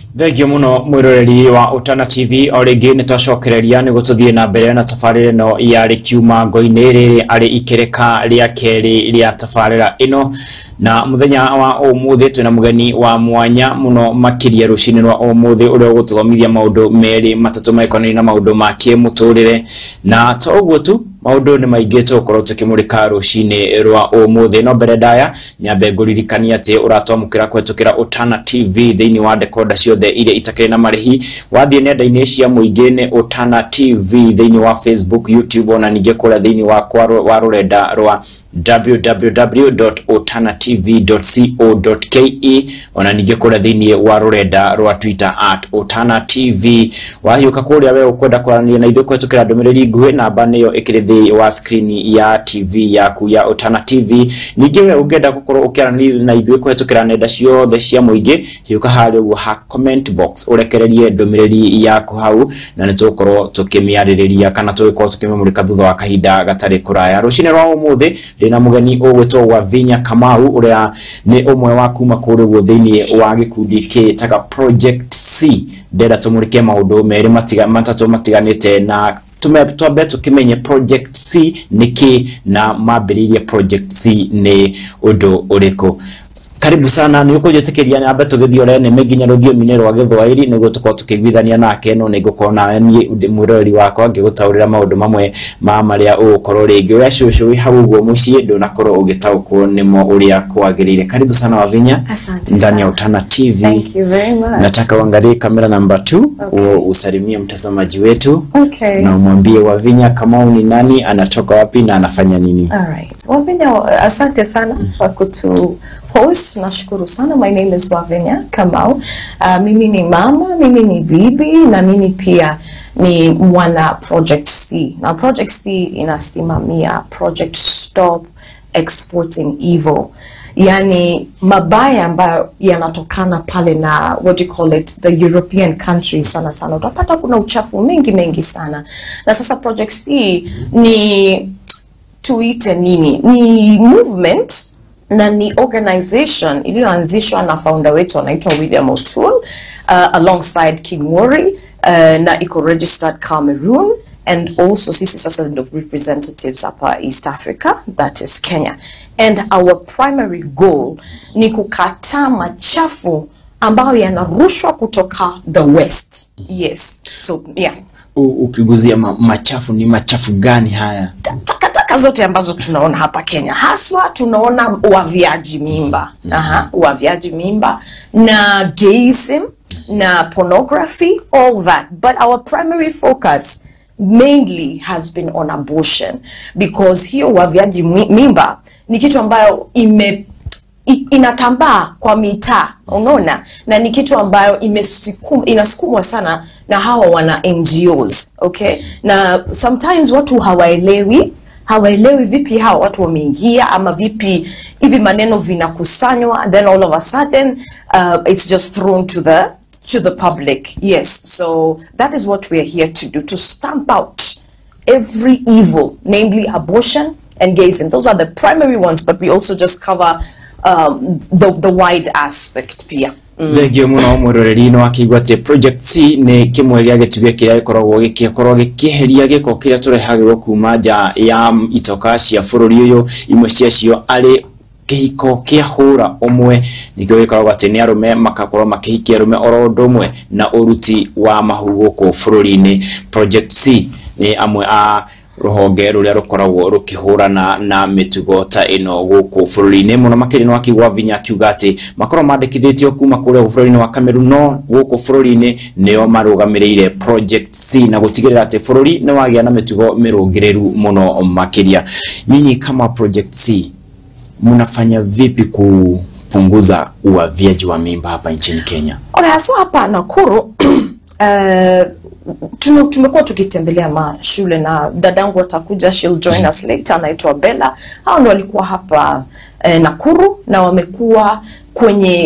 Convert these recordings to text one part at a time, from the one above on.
Thegio muno mwiroreri wa Utana TV origi nitwacokereria ni gututhie na mbere na tafarire no yari kiuma ngoine riri ari ikereka ria keri ria tafarira ino na muthenya wa umuthi twina mugeni wa mwanya muno makiria rucini rwa umuthi uria gututhomithia maundu meri matatu maikoni na maundu ma kimuturire na to uguo tu maundu ni maingi tukorwo tukimurika rucini rwa umuthi no mbere daya nyambe nguririkania ati uratomukira kwetukira Utana TV thiini wa decoder ciothe ile itakire na marihi wathie nenda-ini cia muingi ni Utana TV thiini wa Facebook, YouTube ona ninge kura thiini wa rurenda rwa www.utanatv.co.ke ona ninge kura thiini wa rurenda rwa Twitter @utanatv wahiuka kuria we ukwenda kwarania na ithuĩ kwetukira ndumiriri nguhi namba niyo ikiri thi wa screen ya TV yaku ya Utana TV ninge we ungenda gukorwo ukiaranĩria na ithuĩ kwetukira nenda ciothe cia muingi hiuka hari uguo ha comment box urekererie ndumiriri yaku hau na nitukorwo tukimiarĩrĩria kana tugikorwo tukimemurika thutha wa kahinda gatari kuraya rucini rwa umuthi ndina mugeni ugwitwo Wavinya Kamau uria ni umwe wa kuma kuri guo thiini wa gikundi kitaga Project C ndenda tumurike maundu meri matatu matiganite na twambe tukimenye Project C niki na mambiririe Project C ni undu uriku. Karibu sana ni ukujetekeria na abeto githio rene meginya ruthio minero wa Githwairi niguo tukwa tukigwithania nake no nigukorwo na ni mwirori wakwa ngigutaurira maundu mamwe ma maria ukorwo ringi uria cucu wi hau guo mucii ndunakorwo ugitaukwo nimo uria kwagirire. Karibu sana Wavinya ndani ya Utana TV. Thank you very much. Nataka uangalie kamera namba 2 usalimie mtazamaji wetu. Okay. Na umwambie Wavinya Kamau ni nani, anatoka wapi na anafanya nini. Alright. Wavinya, asante sana kwa kutu host. Nashukuru sana. My name is Wavinya Kamau. Mimi ni mama, mimi ni bibi na mimi pia ni mwana Project C. Na Project C inasimamia Project Stop Exporting Evil. Yani mabaya ambayo yanatokana pale na what do you call it, the European countries sana sana. Utapata kuna uchafu mengi sana. Na sasa Project C ni tuite nini? Ni movement na ni organization iliyoanzishwa na founder wetu anaitwa William O'Toole alongside King Wori na iko registered Cameroon and also sisi sasa ndo representatives hapa East Africa, that is Kenya, and our primary goal ni kukataa machafu ambayo yanarushwa kutoka the West. Yes, so yeah. Ukiguzia machafu ni machafu gani haya? Takataka zote ambazo tunaona hapa Kenya, haswa tunaona uaviaji mimba. Uaviaji mimba na gayism na pornography, all that. But our primary focus mainly has been on abortion, because hiyo uaviaji mimba ni kitu ambayo inatambaa kwa mitaa, unaona, na ni kitu ambayo inasukumwa sana na hawa wana NGOs, okay? Na sometimes watu hawaelewi vipi hawa watu wameingia ama vipi hivi maneno vinakusanywa, then all of a sudden it's just thrown to the public. Yes, so that is what we are here to do, to stamp out every evil, namely abortion and gayism. Those are the primary ones, but we also just cover the wide aspect pia. Thegio muno mwiroreri no akigwate Project C ni kimwe gya gitubia kiria gikoragwo gikiheria giko kiria turehagirwo kuma nja ya itoka cia bururi uyu, imwe cia cio ari kihiko kia hura umwe nikio gikoragwo ati ni arume makakorwo makihikia arume oro ndomwe na uruti wa mahugo ku bururi-ini. Project C ni amwe a ruhonge ruria rukoragwo rukihurana na mitugo ta ino guku bururi-ini muno makiri no akigwa Vinya kiuga ati makorwo mandikithitio kuma kuria bururi-ini wa Cameroon no guku bururi-ini nio marugamireire Project C na gutigirira ati bururi ni wagia na mitugo mirungireru muno makiria. Nyinyi kama Project C mnafanya vipi kupunguza uaviaji wa mimba hapa nchini Kenya? So hapa Nakuru tumekuwa tukitembelea mashule na dadangu atakuja, she'll join us later, anaitwa Bella. Hao ndio walikuwa hapa Nakuru na wamekuwa kwenye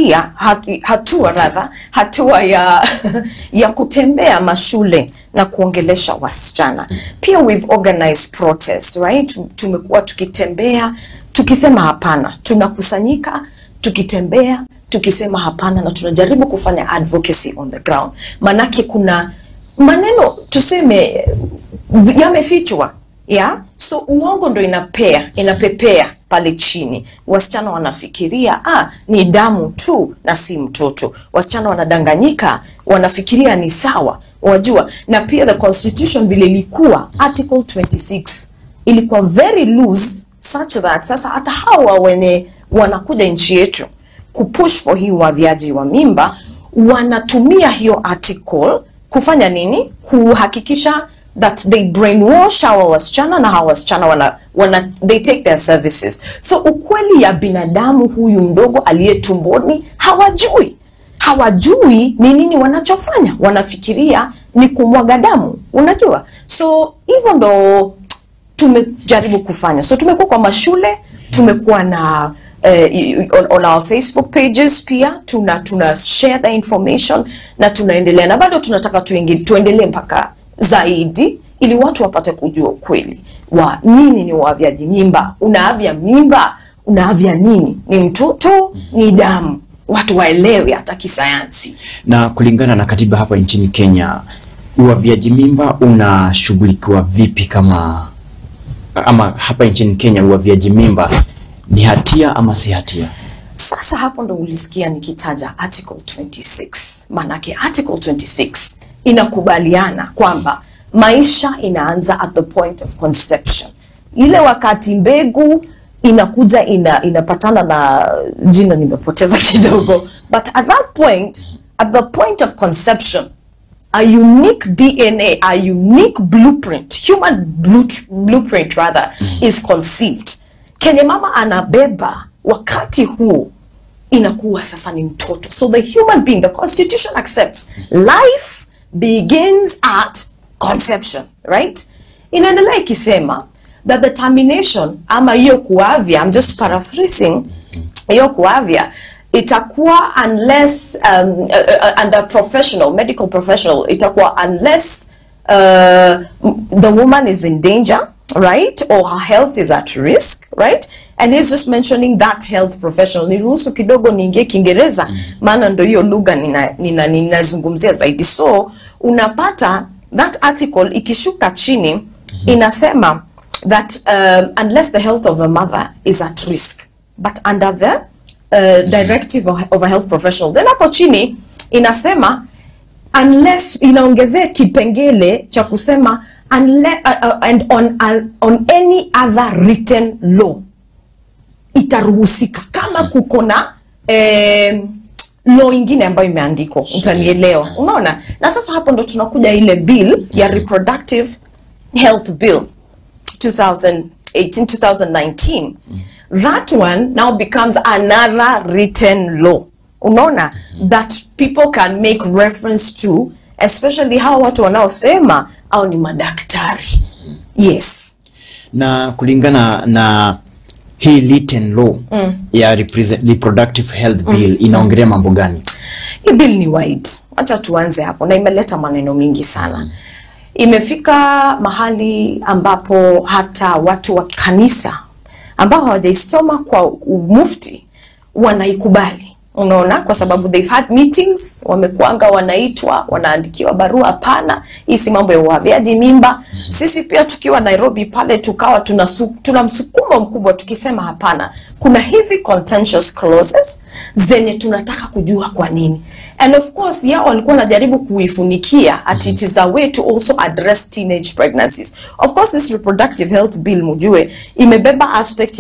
hatua ya kutembea mashule na kuongelesha wasichana. Pia we've organized protests, right? Tumekuwa tukitembea tukisema hapana, tunakusanyika tukitembea tukisema hapana, na tunajaribu kufanya advocacy on the ground. Manake kuna maneno tuseme yamefichwa, yeah? So uongo ndo inapepea pale chini. Wasichana wanafikiria ni damu tu na si mtoto. Wasichana wanadanganyika, wanafikiria ni sawa, wajua. Na pia the constitution vile ilikuwa article 26 ilikuwa very loose such that sasa hata hawa wenye wanakuja nchi yetu kupush for hii uavyaji wa mimba wanatumia hiyo article kufanya nini? Kuhakikisha that they brainwash hawa wasichana, na hawa wasichana they take their services. So ukweli ya binadamu huyu mdogo aliye tumboni hawajui ni nini wanachofanya. Wanafikiria ni kumwaga damu, unajua. So hivyo ndo tumejaribu kufanya. So tumekuwa kwa mashule, tumekuwa na on our Facebook pages pia tuna share the information, na tunaendelea, na bado tunataka tuendelee mpaka zaidi ili watu wapate kujua kweli wa nini ni uavyaji mimba. Unaavya mimba, unaavya nini? Ni mtoto, ni damu. Watu waelewe hata kisayansi. Na kulingana na katiba hapa nchini Kenya, uavyaji mimba unashughulikiwa vipi ama hapa nchini Kenya uavyaji mimba ni hatia ama si hatia? Sasa hapo ndo ulisikia nikitaja article 26. Manake article 26 inakubaliana kwamba maisha inaanza at the point of conception. Ile wakati mbegu inakuja inapatana na jina nimepoteza kidogo, but at the point of conception, a unique DNA, a unique blueprint, human blueprint rather, is conceived. Kenye mama anabeba wakati huu inakuwa sasa ni mtoto. So the human being, the constitution accepts life begins at conception, right? Inaendelea ikisema that the termination ama hiyo kuavya, I'm just paraphrasing, hiyo kuavya itakuwa unless under professional, medical professional, itakuwa unless the woman is in danger, right? Or her health is at risk, right? And he's just mentioning that health professional. Niruhusu kidogo niingie Kiingereza, maana ndo hiyo lugha ninazungumzia zaidi. So unapata that article ikishuka chini inasema that unless the health of a mother is at risk, but under the directive of a health professional. Then hapo chini inasema unless, inaongezea kipengele cha kusema unless, and on any other written law itaruhusika. Kama kukona law ingine ambayo imeandikwa, utanielewa. Unaona? Na sasa hapo ndo tunakuja ile bill ya Reproductive Health Bill 2018-2019. That one now becomes another written law. Unaona? That people can make reference to, especially hawa watu wanaosema au ni madaktari. Yes. Na kulingana na hii written law ya Reproductive Health Bill inaongelea mambo gani? Hii bill ni wide. Acha tuanze hapo, na imeleta maneno mingi sana. Imefika mahali ambapo hata watu wa kanisa ambao hawajaisoma kwa mufti wanaikubali. Unaona? Kwa sababu they've had meetings, wamekuanga wanaitwa, wanaandikiwa barua. Hapana, hii si mambo ya uavyaji mimba. Sisi pia tukiwa Nairobi pale tukawa tuna msukumo mkubwa tukisema hapana, kuna hizi contentious clauses zenye tunataka kujua kwa nini. And of course yao walikuwa wanajaribu kuifunikia at it is a way to also address teenage pregnancies. Of course this Reproductive Health Bill, mujue, imebeba aspect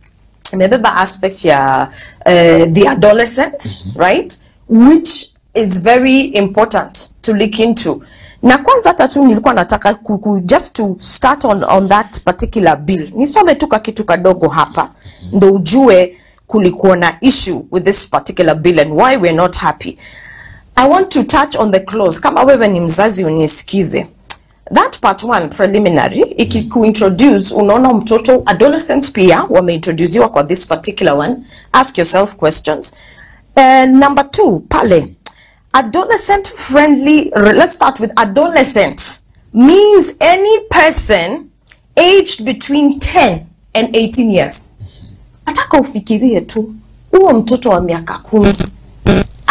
ya the adolescent, right, which is very important to look into. Na kwanza hata tu nilikuwa nataka just to start on that particular bill. Nisome tu kitu kadogo hapa ndo ujue kulikuwa na issue with this particular bill and why we're not happy. I want to touch on the clause. Kama wewe ni mzazi unisikize. That part 1 preliminary ikikuintroduce, unaona mtoto, adolescents pia wameintroduciwa kwa this particular one. Ask yourself questions. Number 2 pale, adolescent friendly, let's start with adolescents means any person aged between 10 and 18 years. Ataka ufikirie tu, huo mtoto wa miaka 10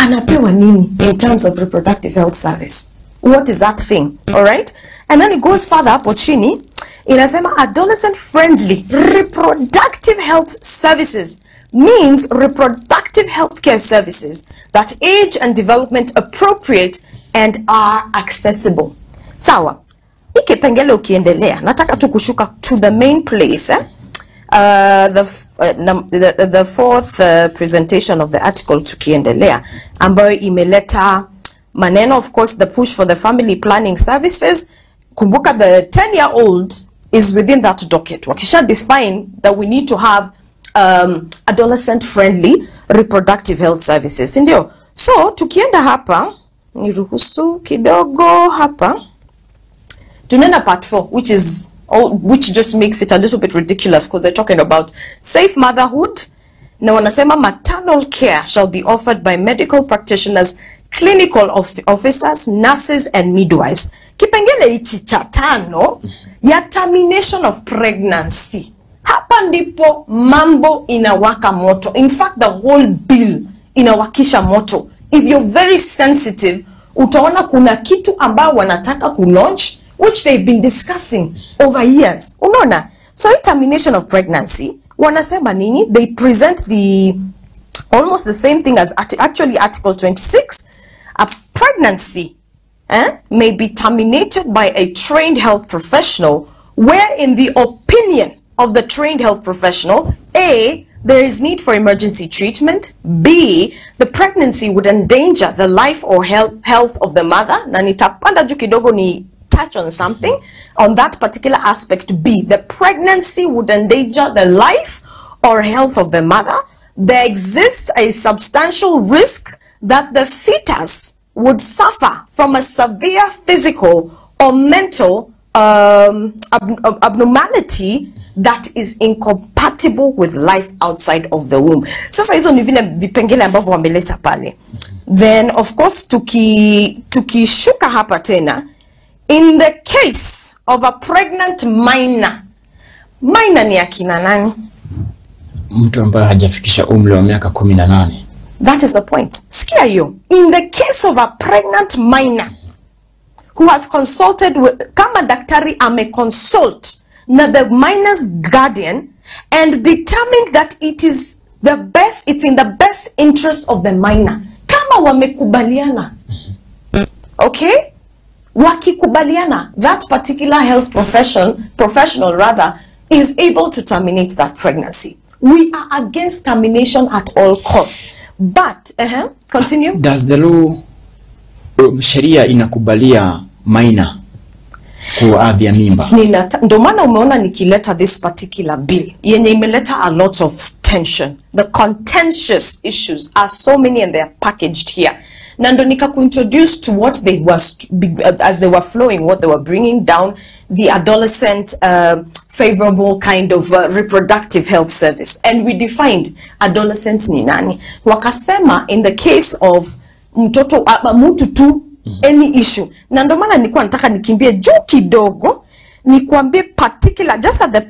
anapewa nini in terms of reproductive health service? What is that thing? All right? And then it goes further hapo chini, inasema adolescent friendly reproductive health services means reproductive healthcare services that age and development appropriate and are accessible. Sawa. Hiki pengele ukiendelea, nataka tu kushuka to the main place, the fourth presentation of the article tukiendelea, ambayo imeleta maneno, of course, the push for the family planning services. Kumbuka the 10-year-old is within that docket. Wakisha define that we need to have adolescent friendly reproductive health services. Ndio. So tukienda hapa, niruhusu kidogo hapa, tunaenda part 4, which just makes it a little bit ridiculous because they're talking about safe motherhood. Na wanasema maternal care shall be offered by medical practitioners, clinical officers, nurses and midwives. Kipengele hichi cha 5 ya termination of pregnancy. Hapa ndipo mambo inawaka moto. In fact, the whole bill inawakisha moto. If you're very sensitive, utaona kuna kitu ambao wanataka ku-launch, which they've been discussing over years. Unaona? So termination of pregnancy, wanasema nini? They present almost the same thing as actually Article 26. A pregnancy may be terminated by a trained health professional where, in the opinion of the trained health professional, A, there is need for emergency treatment, B, the pregnancy would endanger the life or health of the mother. Na nitapanda juu kidogo ni touch on something on that particular aspect. B, the pregnancy would endanger the life or health of the mother. There exists a substantial risk that the fetus would suffer from a severe physical or mental abnormality that is incompatible with life outside of the womb. Sasa hizo ni vile vipengele ambavyo wameleta pale. Then of course tukishuka hapa tena, in the case of a pregnant minor ni akina nani? Mtu ambaye hajafikisha umri wa miaka 18. That is the point. Sikia hiyo. In the case of a pregnant minor who has consulted with, kama daktari ameconsult na the minor's guardian and determined that it's in the best interest of the minor. Kama wamekubaliana. Okay? Wakikubaliana, that particular health professional rather, is able to terminate that pregnancy. We are against termination at all costs. But, continue. Does the law, sheria inakubalia minor kuavya mimba? Ndio maana umeona nikileta this particular bill yenye imeleta a lot of tension. The contentious issues are so many and they are packaged here. Na ndo nikakuintroduce to what they were, as they were flowing, what they were bringing down, the adolescent favorable kind of reproductive health service. And we defined adolescent ni nani. Wakasema in the case of mtoto mtu tu, any issue. Na ndo maana nilikuwa nataka nikimbie juu kidogo nikwambie particular, just at the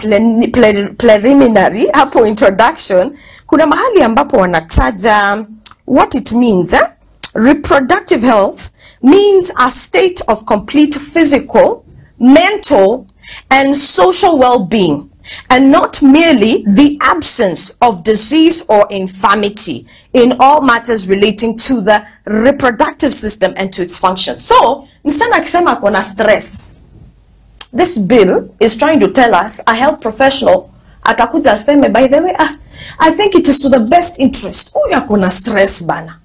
preliminary hapo introduction, kuna mahali ambapo wanataja what it means. Reproductive health means a state of complete physical, mental, and social well-being, and not merely the absence of disease or infirmity in all matters relating to the reproductive system and to its function. So, msichana akisema kuna stress, this bill is trying to tell us a health professional atakuja aseme, by the way, I think it is to the best interest. Huyu akona stress bana.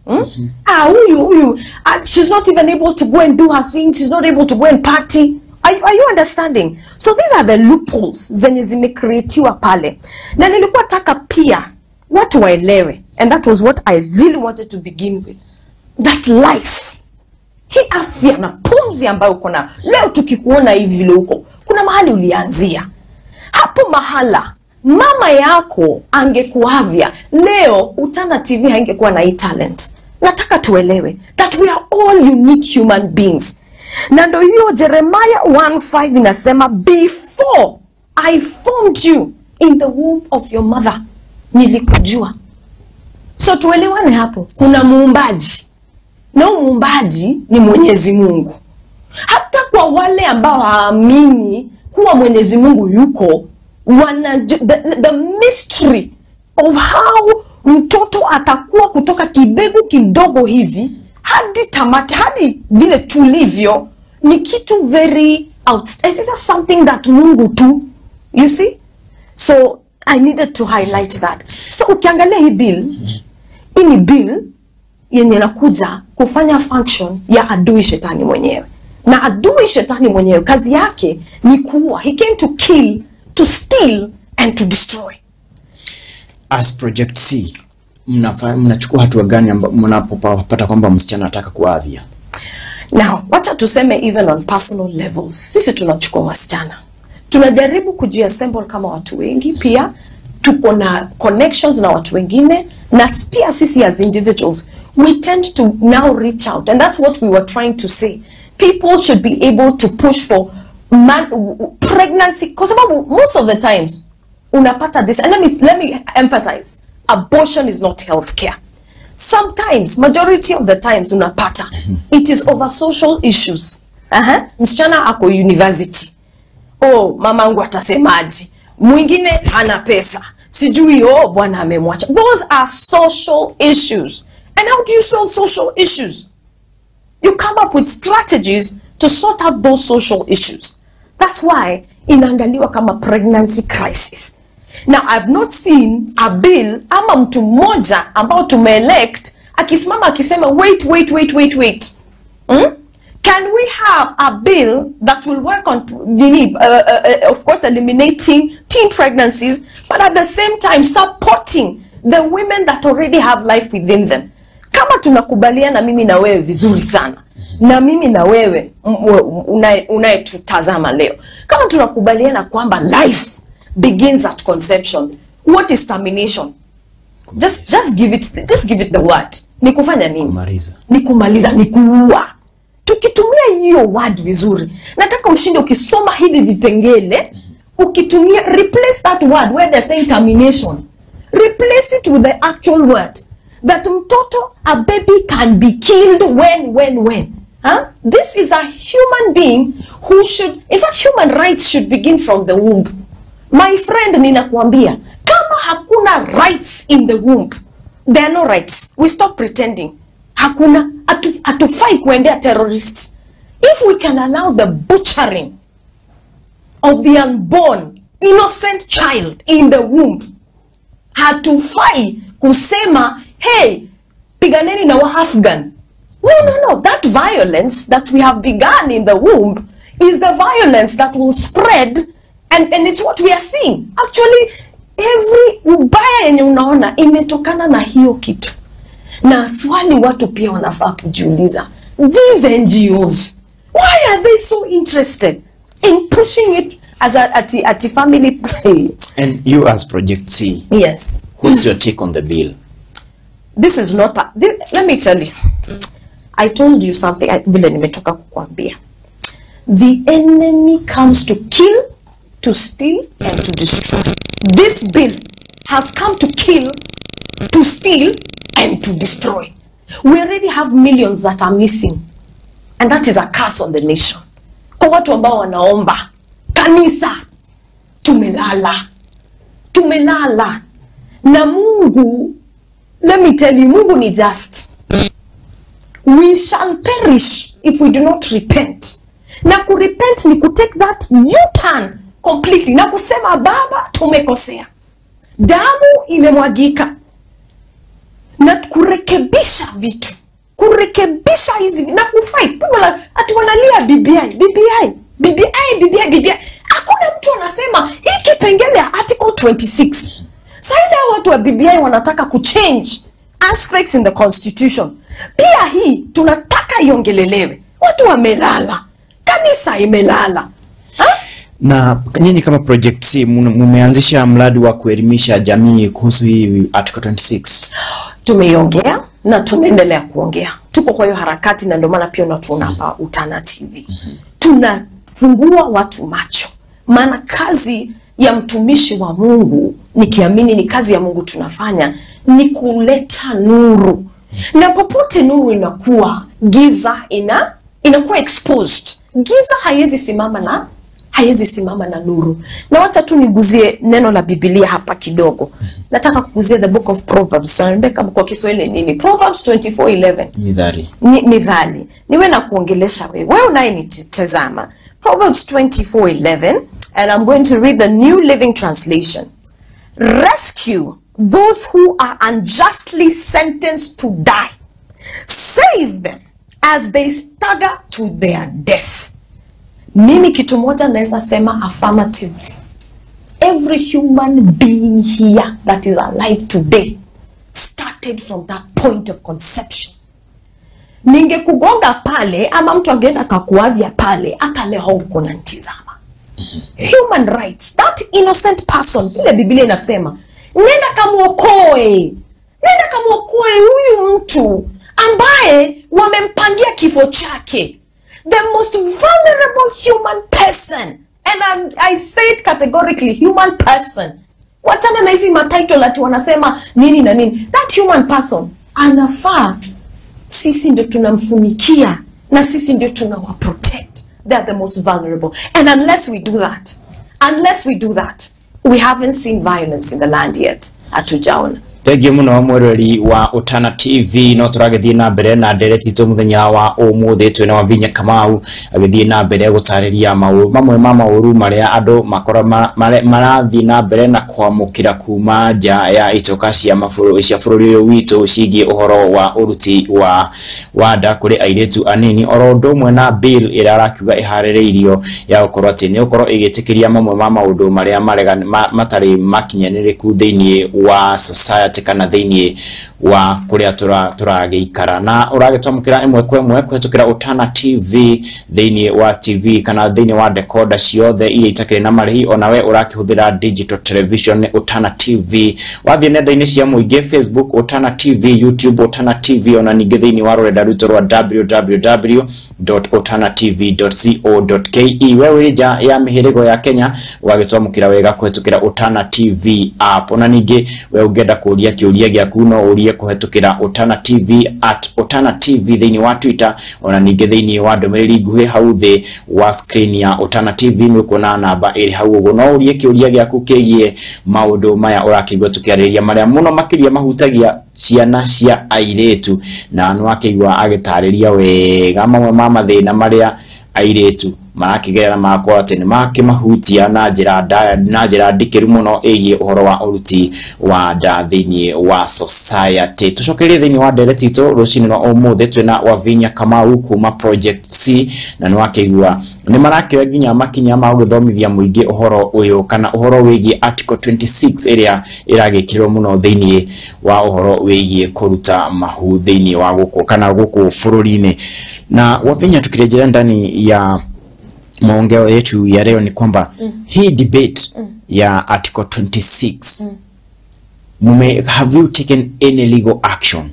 Huyu, she's not even able to go and do her things. She's not able to go and party. Are you understanding? So these are the loopholes zenye zimecreatiwa pale. Na nilikuwa taka pia watu waelewe, and that was what I really wanted to begin with. That life, hii afya na pumzi ambayo uko na leo, tukikuona hivi vile uko, kuna mahali ulianzia. Hapo mahala mama yako angekuavya leo, Utana TV haingekuwa na hii talent. Nataka tuelewe that we are all unique human beings. Na ndo hiyo Jeremiah 1:5 inasema, before I formed you in the womb of your mother, nilikujua. So tuelewane hapo, kuna muumbaji na muumbaji ni Mwenyezi Mungu. Hata kwa wale ambao haamini kuwa Mwenyezi Mungu yuko, the mystery of how mtoto atakuwa kutoka kibegu kidogo hivi hadi tamati, hadi vile tulivyo, ni kitu very outstanding. It's just something that Mungu tu, you see. So I needed to highlight that. So ukiangalia hii bill, hii ni bill yenye nakuja kufanya function ya adui shetani mwenyewe. Na adui shetani mwenyewe kazi yake ni kuua. He came to kill, to steal and to destroy. As Project C, mnachukua hatua gani mnapopata kwamba msichana anataka kuadhia? Now, wacha tuseme even on personal levels. Sisi tunachukua wasichana. Tunajaribu kujiassemble kama watu wengi, pia tuko na connections na watu wengine, na pia sisi as individuals we tend to now reach out, and that's what we were trying to say. People should be able to push for pregnancy, because most of the times unapata this, and let me emphasize, abortion is not healthcare. Sometimes, majority of the times unapata it is over social issues. Msichana ako university, oh mamangu atasemaje, mwingine hana pesa, sijui oh bwana amemwacha. Those are social issues. And how do you solve social issues? You come up with strategies to sort out those social issues. That's why inaangaliwa kama pregnancy crisis. Now, I've not seen a bill ama mtu mmoja ambao tumeelect akisimama akisema wait. Can we have a bill that will work on of course eliminating teen pregnancies, but at the same time supporting the women that already have life within them? Kama tunakubaliana mimi na wewe vizuri sana, na mimi na wewe unayetutazama leo, kama tunakubaliana kwamba life begins at conception, what is termination? Just give it the word. Ni kufanya nini? Ni kumaliza, ni kuua. Tukitumia hiyo word vizuri, nataka ushinde ukisoma hivi vipengele, ukitumia, replace that word where they're saying termination, replace it with the actual word that mtoto, a baby can be killed when. This is a human being who should, in fact, human rights should begin from the womb. My friend, ninakuambia, kama hakuna rights in the womb, there are no rights. We stop pretending. Hakuna, atufai kuendea terrorists. If we can allow the butchering of the unborn, innocent child in the womb, hatufai kusema, hey, piganeni na wa-Afghan. No. That violence that we have begun in the womb is the violence that will spread, and it's what we are seeing. Actually, every ubaya yenye unaona imetokana na hiyo kitu. Na swali watu pia wanafaa kujiuliza, these NGOs, why are they so interested in pushing it as a family play? And you as Project C, yes, what's your take on the bill? This is not let me tell you, I told you something vile nimetoka kukwambia. The enemy comes to kill, to steal and to destroy. This bill has come to kill, to steal and to destroy. We already have millions that are missing, and that is a curse on the nation. Kwa watu ambao wanaomba kanisa, tumelala na Mungu. Let me tell you, Mungu ni just. We shall perish if we do not repent. Na kurepent ni take that U-turn completely. Na kusema Baba, tumekosea, damu imemwagika, na kurekebisha vitu, kurekebisha hizi na kufight. Ati wanalia BBI. Hakuna mtu anasema hii kipengele ya article 26. Saida watu wa BBI wanataka kuchange aspects in the constitution. Pia hii tunataka iongelelewe. Watu wamelala, kanisa imelala. Na nyinyi kama Project C mumeanzisha mradi wa kuelimisha jamii kuhusu hii article 26. Tumeiongea na tunaendelea kuongea. Tuko kwa hiyo harakati, na ndio maana pia unatuona hapa Utana TV. Tunafungua watu macho. Maana kazi ya mtumishi wa Mungu, nikiamini ni kazi ya Mungu tunafanya, ni kuleta nuru Na popote nuru inakuwa, giza inakuwa exposed. Giza haiwezi simama na nuru. Na wacha tu niguzie neno la Biblia hapa kidogo. Nataka kuguzia the book of Proverbs. Kama kwa Kiswahili nini? Proverbs 24:11. Mithali. Mithali. Niwe na kuongelesha wewe unayenitazama. Proverbs 24:11, and I'm going to read the New Living Translation. Rescue those who are unjustly sentenced to die. Save them as they stagger to their death. Mimi kitu moja naweza sema affirmatively. Every human being here that is alive today started from that point of conception. Ningekugonga pale ama mtu angeenda kakuavia pale, hata leo ungekuwa unanitazama. Human rights, that innocent person, vile Biblia inasema, nenda kamuokoe huyu mtu ambaye wamempangia kifo chake. The most vulnerable human person, and I say it categorically, human person. Wachana na hizi matitle ati wanasema nini na nini. That human person anafaa sisi ndio tunamfunikia na sisi ndio tunawaprotect. They are the most vulnerable. And unless we do that, we haven't seen violence in the land yet. Atujaona. Thank you muno mwereri wa Otana TV. No turagethie na mbere na ndereti tu muthenya wa umuthi twina Wavinya Kamau agithie na mbere gutariria mamwe ma mauru maria andu makora marathie na mbere na kwamukira kuma nja ya itoka cia maburu cia bururi uyu witu cigie uhoro wa uruti wa nda kuri airetu anini oro ndomwe na bill ira arakiuga ihaririirio ya ukorwo ati ni ukorwo igitikiria mamwe ma maundu maria matari makinyaniriku thiini wa society kana thiini wa kuria turageikara na uragetwamukira imwe kwa imwe kwetukira Otana TV thiini wa TV kana thiini wa decoder ciothe iria itakire na marihi onawe urakihuthira digital television Otana TV wathie nenda-ini cia muingi Facebook Otana TV, YouTube Otana TV, ona ningi thiini wa rurenda ruto rwa www.otanatv.co.ke wewe nja ya mihirigo ya Kenya uragetwamukira wega kwetukira Otana TV app ona ningi we ungenda kuria kiuria giaku no urie kuhetukira Otana TV @Otana TV thiini wa Twitter ona ningi thiini wa ndomereri nguhi hau thi wa screen ya Otana TV ni kuona namba iri hau uguo no urie kiuria giaku kigie maundu maya urakigwa tukiariria maria muno makiria mahutagia ciana cia airetu na no akigwa agitariria wega mamwe ma mathina maria airetu marakigerera makwa ati ni makimahutia na njira ndikiru muno igie uhoro wa uruti wa nda thiini wa society. Tucokerie thiini wa ndereti itu rucini no umuthi twina Wavinya Kamau kuma Project C na no akigwa ni marakira ginya makinya ma guthomithia muingi uhoro uyu kana uhoro wigie article 26 iria iragikirwo muno thiini wa uhoro wigie kuruta mahu thiini wa guku kana guku bururi-ini na Wavinya tukirejea ndani ya maongeo yetu ya leo ni kwamba hii debate ya article 26 have you taken any legal action?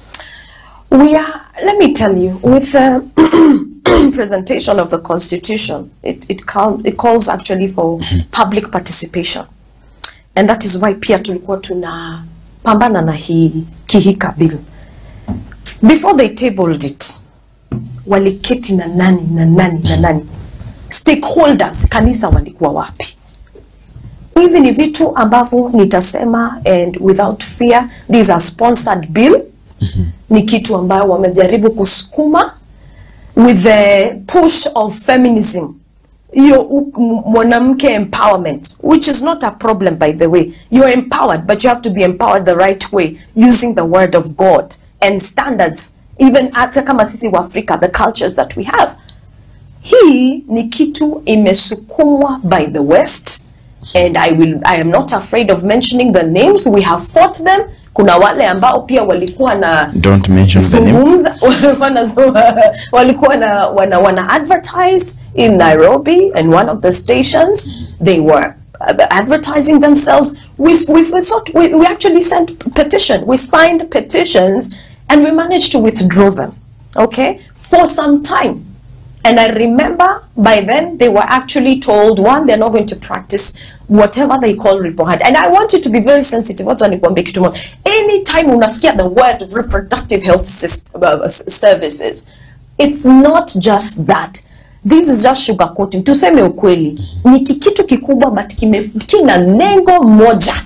Let me tell you, with the presentation of the Constitution, it calls actually for public participation, and that is why pia tulikuwa tunapambana na hii kihika bill. Before they tabled it, waliketi na nani stakeholders kanisa walikuwa wapi? Hizi ni vitu ambavyo nitasema, and without fear, these are sponsored bill. Ni kitu ambayo wamejaribu kusukuma with the push of feminism, hiyo mwanamke empowerment, which is not a problem, by the way. You're empowered, but you have to be empowered the right way, using the word of God and standards, even kama sisi wa Africa, the cultures that we have. Hii ni kitu imesukumwa by the West, and I am not afraid of mentioning the names. We have fought them. Kuna wale ambao pia walikuwa na don't mention the names. walikuwa na wana advertise in Nairobi, and one of the stations they were advertising themselves. We actually sent petition. We signed petitions and we managed to withdraw them, okay, for some time. And I remember by then they were actually told, one, they're not going to practice whatever they call Ripohad. And I want you to be very sensitive. Anytime unasikia the word reproductive health services, it's not just that. This is just sugarcoating. Tuseme ukweli, ni kitu kikubwa but kina lengo moja.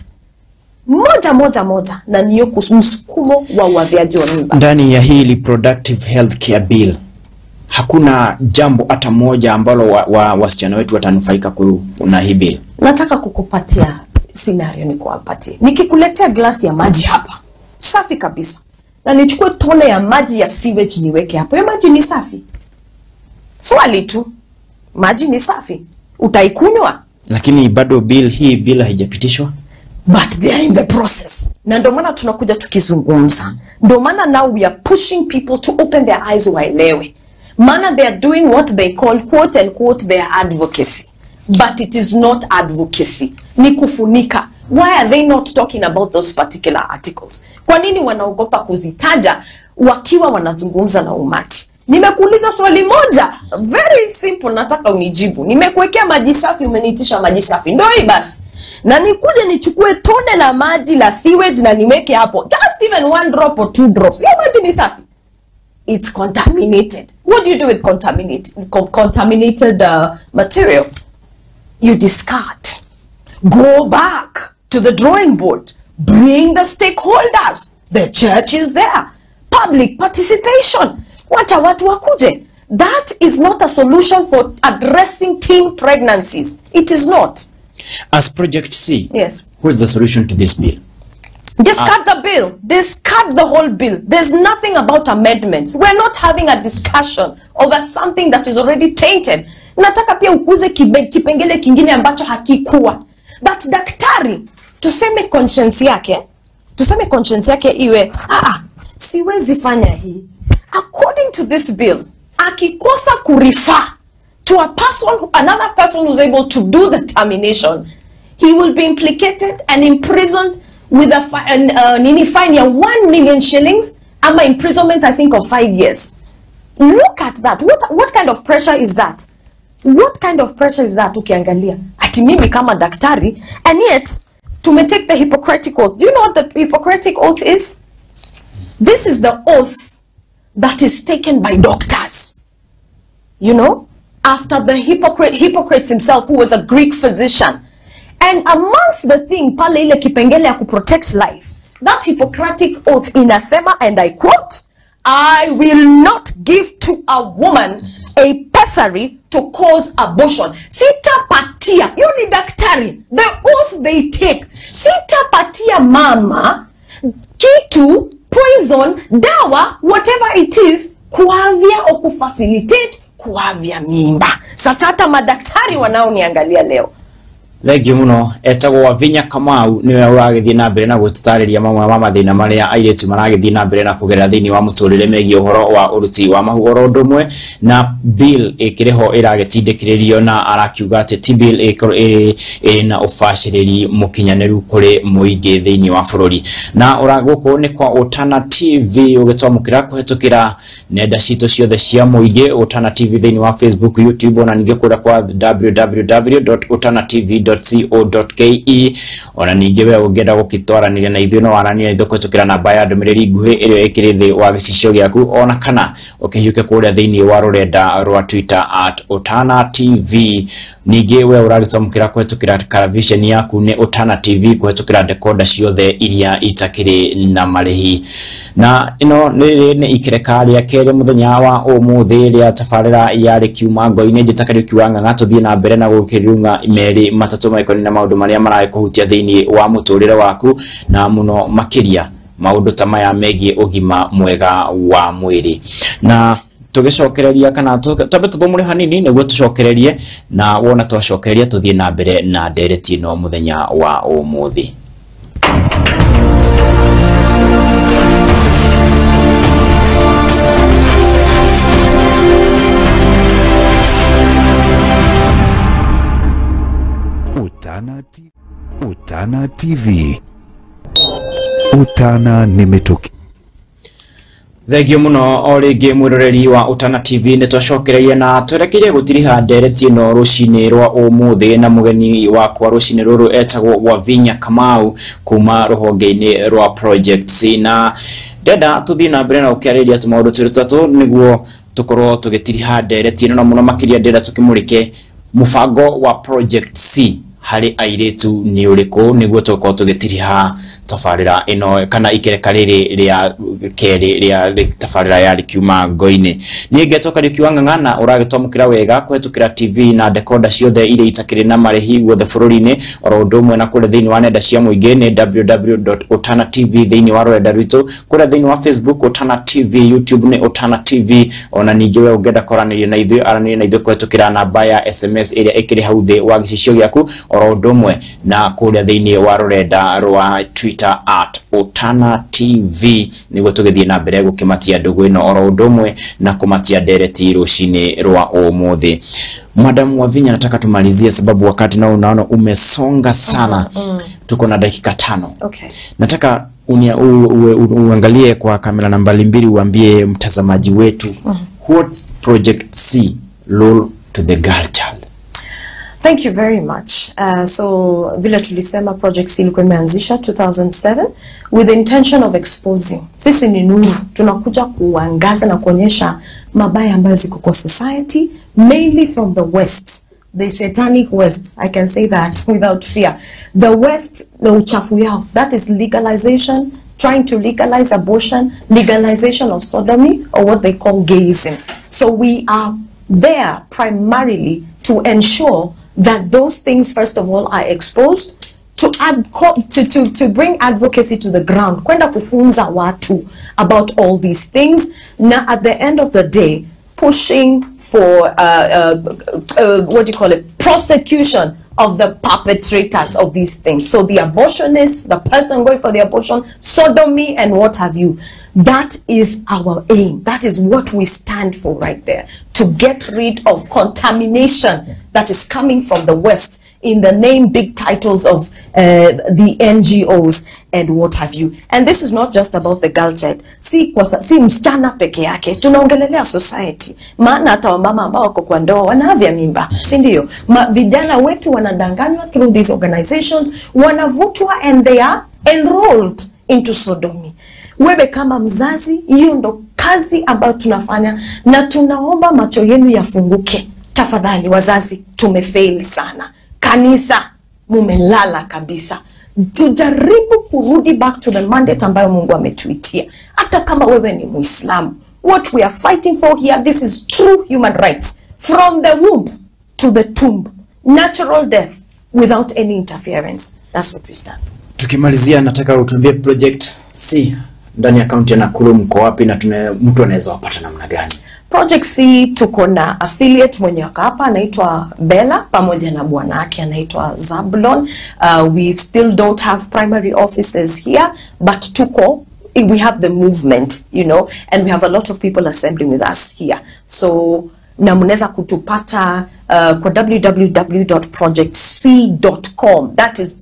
Moja na niyo msukumo wa uavyaji wa mimba. Ndani ya hii reproductive health care bill hakuna jambo hata moja ambalo wasichana wetu watanufaika na hii bill. Nataka kukupatia scenario nikuwapatie. Nikikuletea glasi ya maji hapa, safi kabisa, na nichukue tone ya maji ya sewage niweke hapo, hiyo maji ni safi? Swali tu, maji ni safi, utaikunywa? Lakini bado hii bill haijapitishwa. But they are in the process. Na ndio maana tunakuja tukizungumza. Ndio maana now we are pushing people to open their eyes waelewe. Maana they are doing what they call quote and quote their advocacy. But it is not advocacy. Ni kufunika. Why are they not talking about those particular articles? Kwa nini wanaogopa kuzitaja wakiwa wanazungumza na umati? Nimekuuliza swali moja, very simple, nataka unijibu. Nimekuwekea maji safi, umeniitisha maji safi. Ndio hii basi. Na nikuje nichukue tone la maji la sewage na niweke hapo, just even 1 drop or 2 drops, hiyo maji ni safi? It's contaminated. What do you do with contaminated material? You discard. Go back to the drawing board. Bring the stakeholders. The church is there. Public participation. Wacha watu wakuje. That is not a solution for addressing teen pregnancies. It is not. As Project C, yes, what's the solution to this bill? Discard the bill. Discard the whole bill. There's nothing about amendments. We're not having a discussion over something that is already tainted. Nataka pia ukuze kipengele kingine ambacho hakikuwa. But daktari, tuseme conscience yake iwe, siwezi fanya hii. According to this bill, akikosa kurifa to a person, another person who's able to do the termination, he will be implicated and imprisoned with a fine ya 1 million shillings, ama imprisonment I think of 5 years. Look at that. What kind of pressure is that? What kind of pressure is that ukiangalia? Ati mimi kama daktari, and yet take the Hippocratic Oath. Do you know what the Hippocratic Oath is? This is the oath that is taken by doctors. You know? After the Hippocrates himself, who was a Greek physician. And amongst the thing, pale ile kipengele ya protect life, that Hippocratic Oath inasema, and I quote, I will not give to a woman a pessary to cause abortion. Sitapatia, hiyo ni daktari, the oath they take. Sitapatia mama kitu, poison, dawa, whatever it is, kuavya au kufacilitate kuavya mimba. Sasa hata madaktari wanaoniangalia leo, Legi muno etagwo Wavinya Kamau niwe uragithie na mbere na gututariria mama thina maria airetu maragithie na mbere na kugera thini wa muturire megie uhoro wa uruti wa mahugoro ndumwe na bill ikireho iragetindikiririo na arakiuga ati ti bill na ufashiriri mukinyaneru kuri muingi thini wa bururi na uraguko ni kwa Utana TV ugitwamukira kuhetukira nenda citu ciothe cia muingi Utana TV thini wa Facebook, YouTube na ningikura kwa www.utanatv.co.ke ona ningi we ungenda gukitwaraniria na ithuĩ no warania ithoko tukira namba ya ndumiriri nguhi irio ikiri thi wa gicicio giaku ona kana ukihiuke kuria thiini wa rurenda rwa Twitter @UtanaTV. Ningi we uragicamukira kuhetukira television yaku ni Utana TV kuhetukira decoder ciothe iria itakiri na marihi na ino ni ikirekari ya kere muthenya wa umuthi ria tafarira yari kiuma ngo-ini njitakari kiwanga ngatuthie na mbere na gukirunga imeri matatu maikoni na maundu maria marae kuhutia thiini wa muturire waku na muno makiria maundu ta maya megie ugima mwega wa mwiri na tugicokereria kana twabe tuthomure hanini niguo tucokererie na wona twacokereria tuthie na mbere na ndereti no muthenya wa umuthi. Utana TV. Utana nimetoki. Thegio muno o ringi mwiroreri wa Utana TV nitwacokereria na twerekeire gutiriha ndereti no rucini rwa umuthi na mugeni wakwa rucini ruru etagwo Wavinya Kamau kuma ruhonge-ini rwa Project C na ndenda tuthii na mbere na ukiariria tumaundu tutatu niguo tukorwo tugitiriha ndereti no muno makiria ndenda tukimurike mufango wa Project C hari airetu ni uriku niguo tukorwo tugitiriha tafarira ino kana ikereka riri ria keri ria tafarira ya Kiuma Ngoini ni ngetoka Kiuma ng'ang'ana uragitwamukira wega kwetukira TV na decoder ciothe ile itakiri na marehi guothe bururi-ini oro ndomwe na kule thiini wa nenda cia muingi ni www.Utana TV thiini wa rwenda rwitu kule thiini wa Facebook Utana TV, YouTube ni Utana TV ona ningi we ungenda koraniria na ithuĩ aranĩria na ithuĩ kwetukira namba ya SMS iria ikiri hau thi wa gicicio giaku oro ndomwe na kule thiini wa rwenda rwa Twitter @Utana TV niguo tugithie na mbere gukimatia ndugu ino oro ndomwe na kumatia ndereti rucini rwa umuthi. Madam Wavinya, nataka tumalizie sababu wakati nao unaona umesonga sana. Tuko na dakika 5. Okay. Nataka uangalie kwa kamera nambari 2 uambie mtazamaji wetu what's Project C role to the girl child. Thank you very much. So vile tulisema Project C ilikuwa imeanzisha 2007 with the intention of exposing. Sisi ni nuru, tunakuja kuangaza na kuonyesha mabaya ambayo ziko kwa society, mainly from the West, the satanic West. I can say that without fear. The West, the uchafu yao, that is legalization, trying to legalize abortion, legalization of sodomy, or what they call gayism. So we are there primarily to ensure that those things, first of all, are exposed, to bring advocacy to the ground, kwenda kufunza watu about all these things. Now, at the end of the day, pushing for what do you call it, prosecution of the perpetrators of these things. So the abortionist, the person going for the abortion, sodomy, and what have you. That is our aim. That is what we stand for right there. To get rid of contamination that is coming from the West in the name big titles of the NGOs and what have you. And this is not just about the girl child. Si msichana peke yake, tunaongelelea society. Maana hata wamama ambao wako kwa ndoa wanaavya mimba, si ndio? Vijana wetu wanadanganywa through these organizations, wanavutwa and they are enrolled into sodomy. Wewe kama mzazi, hiyo ndo kazi ambayo tunafanya na tunaomba macho yenu yafunguke. Tafadhali wazazi, tumefail sana. Kanisa, mumelala kabisa. Tujaribu kurudi back to the mandate ambayo Mungu ametuitia. Hata kama wewe ni Muislamu, what we are fighting for here, this is true human rights. From the womb to the tomb. Natural death without any interference. That's what we stand for. Tukimalizia nataka utuambie Project C ndani ya kaunti ya Nakuru mko wapi na mtu anaweza wapata namna gani? Project C tuko na affiliate mwenye wako hapa anaitwa Bella pamoja na bwanake anaitwa Zabulon. We still don't have primary offices here, but we have the movement, you know, and we have a lot of people assembling with us here. So na mnaweza kutupata kwa www.projectc.com. That is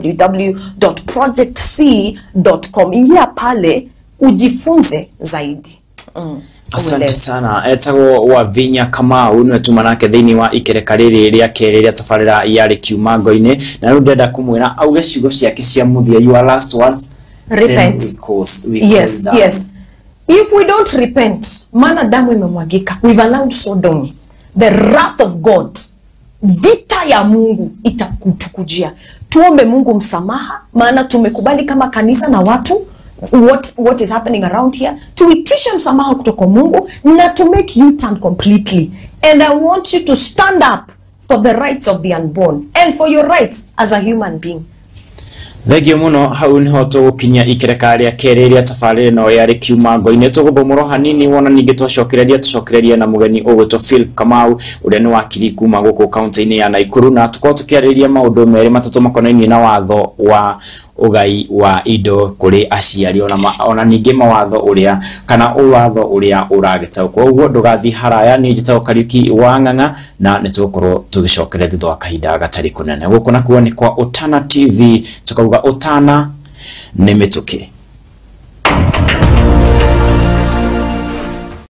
www.projectc.com. Ingia pale ujifunze zaidi. Asante sana. Etagwo Wavinya Kamau nwe tumanake thiini wa ikereka riri ria keri ria tafarira ya Kiuma Ngoini na ndenda kumwira auge ciugo ciake cia muthia, your last words. Repent. Yes. If we don't repent, maana damu imemwagika, we've allowed sodomy, the wrath of God, vita ya Mungu itakutukujia. Tuombe Mungu msamaha, maana tumekubali kama kanisa na watu what is happening around here, tuitisha msamaha kutoka Mungu na to make U-turn completely. And I want you to stand up for the rights of the unborn and for your rights as a human being. Thegio muno hau niho tugukinya ikereka ria keri ria tafarira no ya Kiuma Ngoini. Tuguthomoro hanini wona ningi tucokereria na mugeni ugwitwo Philip Kamau uria ni wakiri kuma guku kaunti-ini ya Nakuru na tukorwo tukiariria maundu meri matatu makonainie na watho wa ugai wa indo kuri aciari ona ningi mawatho uria kana watho uria uragitaukwo. Uguo ndugathi haraya, ni njitagwo Kariuki wa Ng'ang'a na nitugukorwo tugicokereria thutha wa kahinda gatari kunene. Guku nakuo ni kwa Utana TV, tukauga Utana ni mituki.